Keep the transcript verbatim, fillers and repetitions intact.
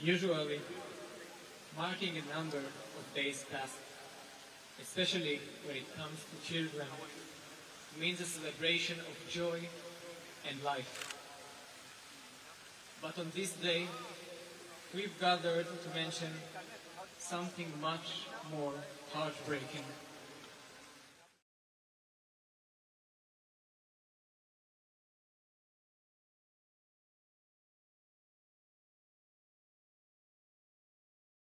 Usually, marking a number of days past, especially when it comes to children, means a celebration of joy and life. But on this day, we've gathered to mention something much more heartbreaking.